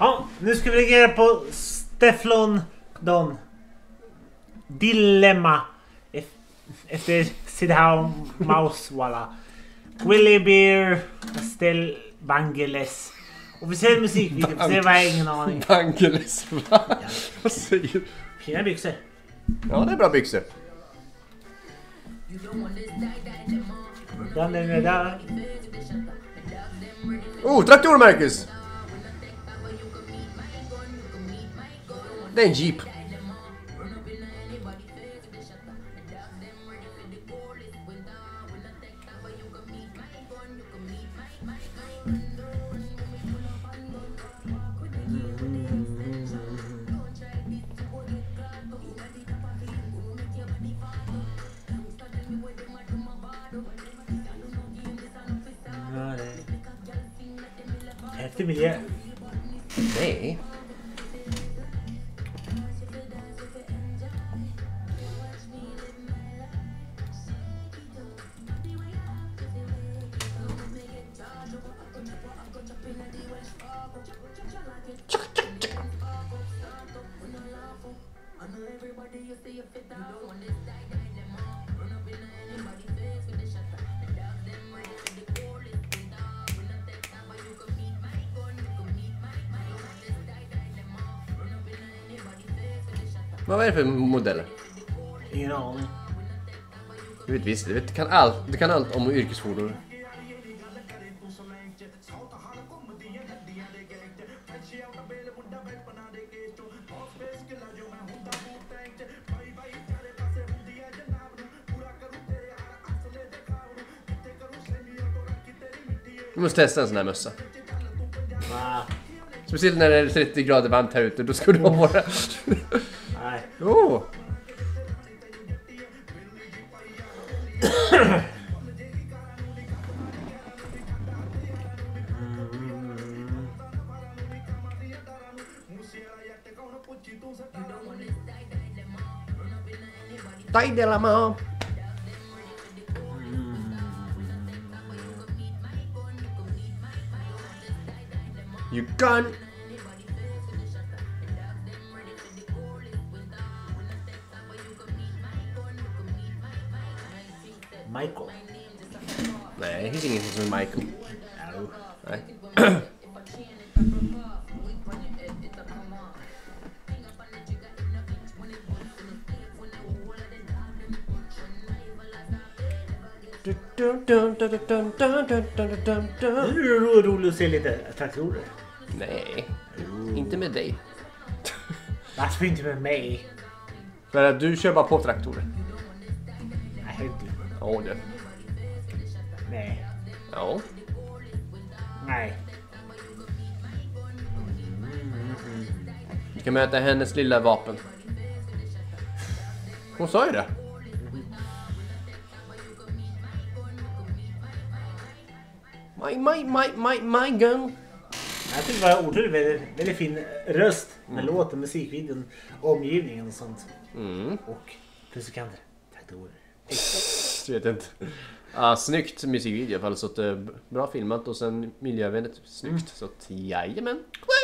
Ja, nu ska vi reagera på Stefflon Don Dilemma efter Sidhao Mouse walla Willy Beer Estelle Bangeles. Officiell musikvideo, för det var ingen aning. Bangeles, va? Vad säger du? Fina byxor. Ja, det är bra byxor. Den är där. Oh, traktor, Marcus! Det är en jeep. Häftig miljö. Nej. Vad är det för modeller? Ingen aning. Du vet visst, du kan allt om yrkesfordon. Du måste testa en sån här mössa. Va? Speciellt när det är 30 grader varmt här ute, då ska du ha det. Nej. Oh. Dai della mano. You gone. Michael. Nej, det finns ingenting som är Michael. No. Nej. Nu är det roligt att se lite traktorer. Nej, inte med dig. Varför inte med mig? För att du kör bara på traktorer. Nej, inte. Ja, det. Nej. Ja. Nej. Du kan möta hennes lilla vapen. Hon sa ju det. My gun. Jag tycker det var otroligt väldigt fin röst med låten, musikvideon, omgivningen och sånt. Och musikanter, traktorer. Jag vet inte. Ja, snyggt musikvideo i alla fall, så att bra filmat och sen miljövänligt snyggt, så att jajamän.